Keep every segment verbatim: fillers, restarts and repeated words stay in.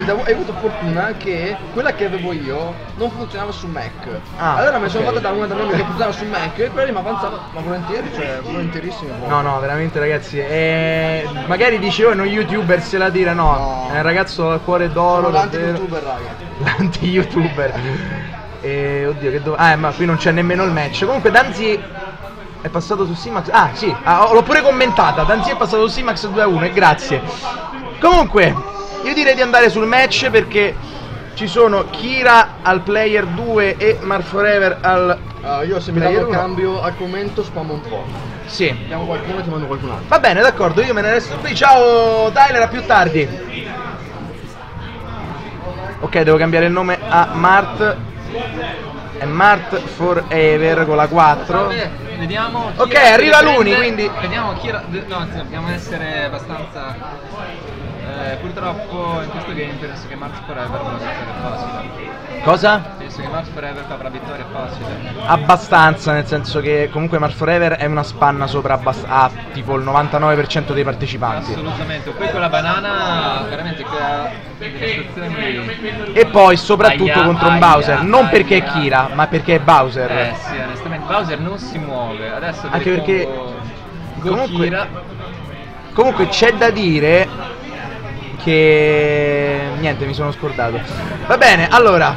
Hai avuto fortuna che quella che avevo io non funzionava su Mac. Ah, allora mi sono okay. fatta da una da noi che funzionava su Mac e quella lì mi avanzava, ma volentieri, cioè volentierissimo. No, no, veramente ragazzi, eh, magari dicevo uno youtuber se la tira, no, No. è un ragazzo dal cuore d'oro, L'anti-youtuber, raga. L'anti-youtuber. E oddio che dove... Ah, ma qui non c'è nemmeno il match. Comunque Danzi è passato su Simax. Ah, sì, ah, l'ho pure commentata. Danzi è passato su Simax due a uno e grazie. Comunque, io direi di andare sul match perché ci sono Kira al player due e Mark Forever al uh, io se mi player danno uno. cambio al commento spammo un po'. Sì. Chiamo qualcuno e ti mando qualcun altro. Va bene, d'accordo, io me ne resto qui. Ciao Tyler, a più tardi. Ok, devo cambiare il nome a Mart. È Mart Forever con la quattro. Vabbè, vediamo. Ok, Kira arriva prende- l'Uni, quindi. Vediamo chi era. No, anzi, dobbiamo essere abbastanza. Eh, purtroppo in questo game penso che Mars Forever fa la vittoria facile. Cosa? Penso che Mars Forever fa la vittoria facile. Abbastanza, nel senso che comunque Mark Forever è una spanna sopra abbast- a tipo il novantanove per cento dei partecipanti. Assolutamente. Poi con la banana veramente crea delle situazioni. E poi soprattutto Aia, contro un aia, Bowser, non perché è aia. Kira, ma perché è Bowser. Eh sì, onestamente Bowser non si muove. Adesso Anche delle perché combo Go comunque- Kira. Comunque c'è da dire che niente, mi sono scordato. Va bene, allora.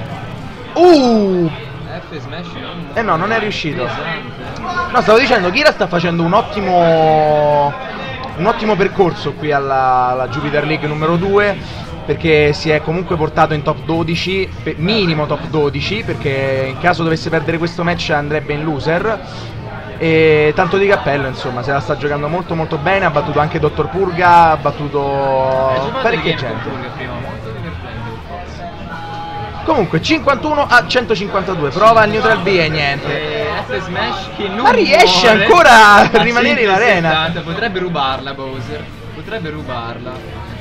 Uh! F smash non. Eh no, non è riuscito. Pesante. No, stavo dicendo, Kira sta facendo un ottimo un ottimo percorso qui alla, alla Jupiter League numero due, perché si è comunque portato in top dodici, pe- minimo top dodici, perché in caso dovesse perdere questo match andrebbe in loser. E tanto di cappello, insomma, se la sta giocando molto molto bene, ha battuto anche Dottor Purga, ha battuto parecchia gente. Prima, molto divertente il pezzo. Comunque cinquantuno a centocinquantadue, prova il neutral B e niente. E F smash che non Ma riesce muore ancora a rimanere in arena. centosettanta, potrebbe rubarla Bowser. Potrebbe rubarla.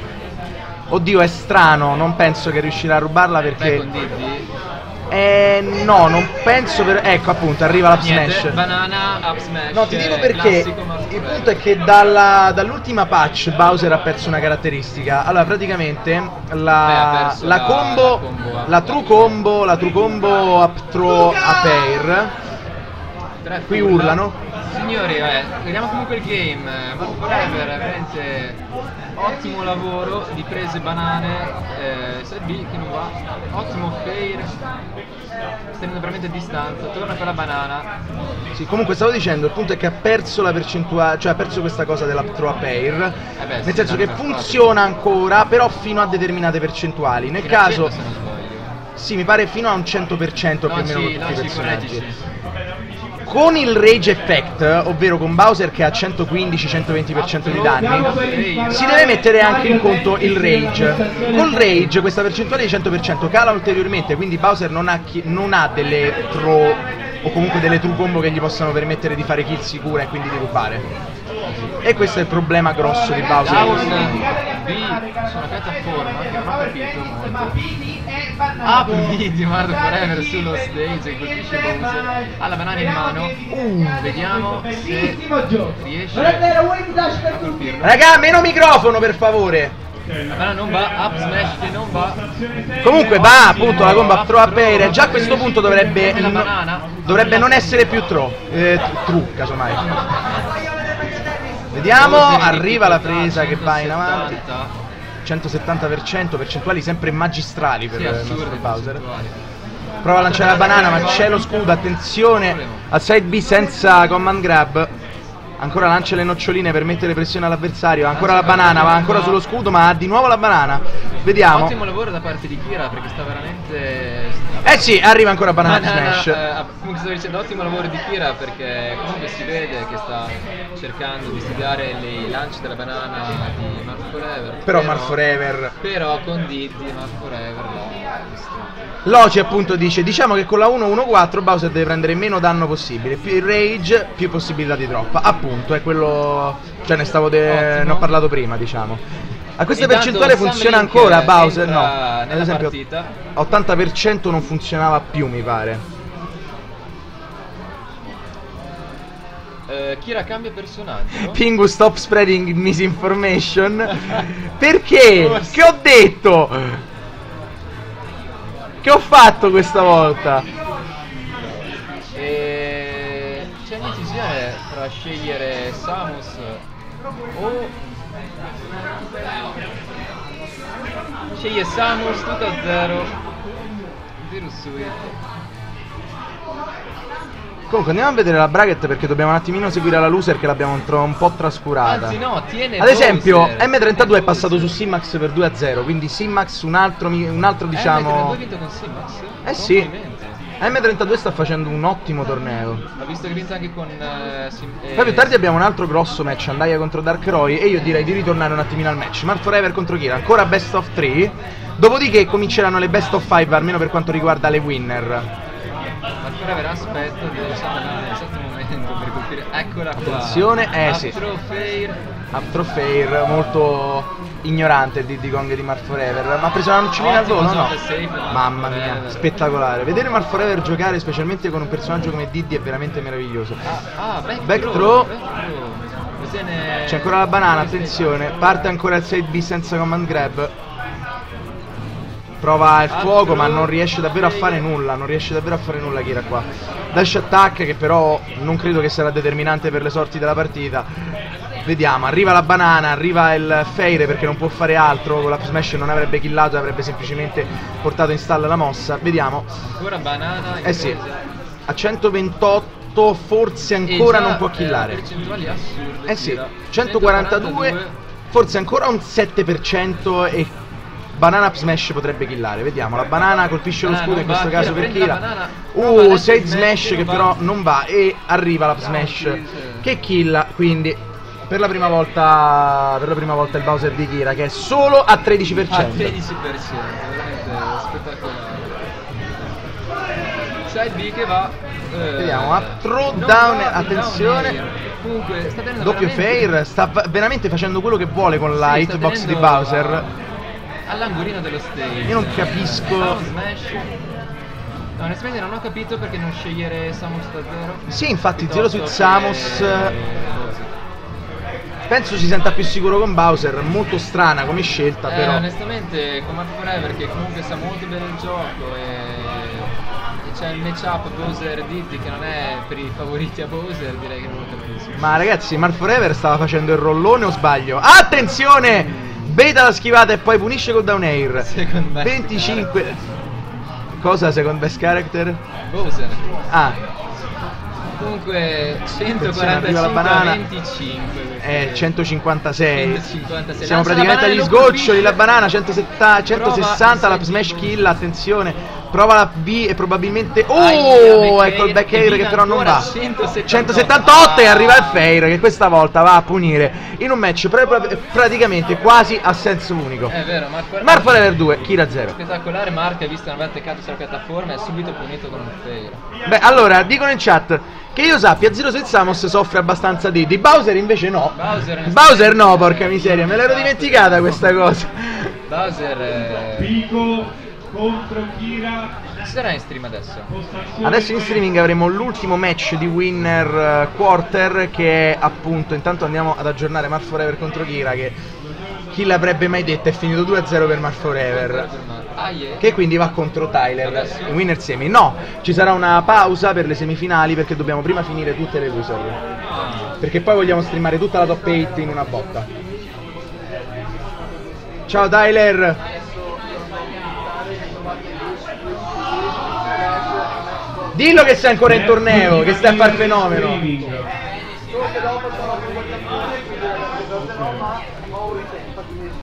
Oddio, è strano, non penso che riuscirà a rubarla Beh, perché... con Diddy. Eh no, non penso per... Ecco appunto, arriva l'up Niente, smash. banana, up smash. No, ti dico eh, perché classico Mark il Forever. punto è che dalla- dall'ultima patch Bowser ha perso una caratteristica. Allora, praticamente Beh, ha la, perso la la- combo, la combo up. la true combo, la true combo up throw up air. Tre Qui urla. urlano. Signori, eh, vediamo comunque il game. Mark Forever è veramente ottimo lavoro di prese banane. Eh, side B che non va. Ottimo fair. Sta tenendo veramente distanza. Torna con la banana. Sì, comunque stavo dicendo, il punto è che ha perso la percentuale, cioè ha perso questa cosa della throw up air. Eh beh, Nel sì, senso che tanto è funziona ancora, però fino a determinate percentuali. Nel Fino a caso, cento, se non sbaglio. sì, mi pare fino a un cento per cento più o No, meno sì, con tutti no, i sì, personaggi. correggici. Con il Rage Effect, ovvero con Bowser che ha centoquindici centoventi per cento di danni, si deve mettere anche in conto il Rage. Col Rage questa percentuale di cento per cento cala ulteriormente, quindi Bowser non ha, chi- non ha delle throw o comunque delle true combo che gli possano permettere di fare kill sicura e quindi di rubare. E questo è il problema grosso di Bowser. Down B su una piattaforma che non ho capito molto. Up B di Mark Forever sullo stage e colpisce Bowser. Ha la banana in mano. Uh. Vediamo se riesce a colpirlo. Raga, meno microfono per favore. La banana non va, up smash che non va. Comunque va appunto la combo up throw up air. Già a questo punto dovrebbe, La no- banana. dovrebbe non essere più throw, eh, true casomai. Vediamo, Bowser in arriva la difficoltà, presa che va in avanti. centosettanta. centosettanta per cento, percentuali sempre magistrali per Sì, il assurde nostro Bowser. percentuali. Prova a lanciare la banana, ma c'è lo scudo, attenzione al side B senza command grab. Ancora lancia le noccioline per mettere pressione all'avversario. Ancora la banana, va ancora sullo scudo, ma ha di nuovo la banana. Vediamo. Ottimo lavoro da parte di Kira perché sta veramente. Eh sì, arriva ancora banana Banana, smash. eh, comunque stavo dicendo ottimo lavoro di Kira perché comunque si vede che sta cercando di studiare le lanci della banana di Mark Forever. Però Mark Forever. Però con Diddy Mark Forever l'ha distrutto. Loci appunto dice, diciamo che con la uno uno quattro Bowser deve prendere meno danno possibile. Più il rage, più possibilità di droppa. Appunto, è quello. Cioè ne stavo de... Ottimo. ne ho parlato prima, diciamo. A questa Intanto percentuale Sam funziona Link ancora Bowser? entra No. Ad nella esempio partita. ottanta per cento non funzionava più, mi pare. Eh, Kira cambia personaggio. Pingu stop spreading misinformation. Perché? Forse. Che ho detto? Che ho fatto questa volta? E c'è un'indecisione tra scegliere Samus o sceglie Samus tutto a zero Virus Suite. Comunque andiamo a vedere la bracket perché dobbiamo un attimino seguire la loser che l'abbiamo un, tro- un po' trascurata. Anzi no, tiene Ad esempio Bowser. M trentadue è passato su Simax per due a zero, quindi Simax un altro, mi- un altro Eh, diciamo... ha vinto con Simax? Eh sì. Complimenti. M trentadue sta facendo un ottimo torneo. Ho visto che ha vinto anche con eh, Sim- eh, Poi più tardi abbiamo un altro grosso match, Andaia contro Dark Roy, e io direi di ritornare un attimino al match. Mark Forever contro Kira, ancora best of tre, dopodiché cominceranno le best of five almeno per quanto riguarda le winner. Ma Forever aspetta di lasciare l'esatto momento per colpire. Eccola qua. Attenzione, eh sì. Afro Fair. After Fair, molto ignorante il Diddy Kong di Mark Forever, ma ha preso una nocciola al Ottimo volo, no? soft save da Mark Mamma mia, Forever. spettacolare. Vedere Mark Forever giocare, specialmente con un personaggio come Diddy, è veramente meraviglioso. Ah, ah back, Back throw, throw. back throw. Così ne- C'è ancora la banana, attenzione, parte ancora il side B senza command grab. Prova il fuoco ma non riesce davvero a fare nulla, non riesce davvero a fare nulla Kira qua. Dash attack che però non credo che sarà determinante per le sorti della partita. Vediamo, arriva la banana, arriva il Feire perché non può fare altro, con la smash non avrebbe killato, avrebbe semplicemente portato in stalla la mossa. Vediamo. Ancora banana. Eh sì, a centoventotto forse ancora non può killare. Percentuali assurde. Eh sì, Kira. centoquarantadue, forse ancora un sette per cento e banana up smash potrebbe killare. Vediamo, la banana colpisce lo Banana scudo in non questo va, caso Kira per prende la Kira. banana, prova Uh, adesso side il smash smash che che non però va. non va e arriva la smash che killa, quindi per la prima volta per la prima volta il Bowser di Kira che è solo a tredici per A cento. tredici per cento, veramente spettacolare. Side B che va. eh, Vediamo, a throw non down, va, attenzione. down air. Comunque sta tenendo Doppio veramente- fair, sta va- veramente facendo quello che vuole con la Sì, sta hitbox di tenendo Bowser. a- all'angolino dello stage. Io non capisco. Down smash. No, onestamente non ho capito perché non scegliere Samus da zero. Sì, infatti Piuttosto Zero Suit che- Samus penso si senta più sicuro con Bowser, molto strana come scelta Eh, però. onestamente con Mark Forever che comunque sa molto bene il gioco e, e c'è il matchup Bowser Diddy che non è per i favoriti a Bowser, direi che non lo capisco. Ma ragazzi, Mark Forever stava facendo il rollone o sbaglio? Attenzione! Beta la schivata e poi punisce con down air. Second best venticinque. Cosa second best character? Bowser. Ah, Comunque Attenzione, arriva la centoquarantacinque banana. a venticinque. è centocinquantasei. centocinquantasei. Siamo Lanza praticamente la agli banana e lo sgoccioli. colpisce. La banana centosetta centosessanta, la Prova smash il kill. Attenzione. Prova la B e probabilmente. Aia, Oh! back Ecco il air, back e air che viva però non ancora va. centosettantotto. centosettantotto e arriva il Fair che questa volta va a punire in un match pra- pra- praticamente quasi a senso unico. È vero, Mark Forever. Mark Forever due, Kira zero. Spettacolare, Mark ha visto non aver attaccato sulla piattaforma e ha subito punito con un fail. Beh, allora, dicono in chat che io sappia Zero Suit Samus soffre abbastanza di, di Bowser invece no. Bowser, Bowser no, porca miseria, me l'ero dimenticata questa cosa. Bowser eh, Pico contro Kira. ci sarà in stream adesso. Adesso in streaming avremo l'ultimo match di Winner eh, Quarter che è appunto, intanto andiamo ad aggiornare Mark Forever contro Kira che chi l'avrebbe mai detto è finito due a zero per Mark Forever. Ah, yeah. Che quindi va contro Tyler Adesso? in Winner Semi. No, ci sarà una pausa per le semifinali perché dobbiamo prima finire tutte le loser. Perché poi vogliamo streamare tutta la top otto in una botta. Ciao Tyler! Dillo che sei ancora in torneo, che stai a far fenomeno! Streaming.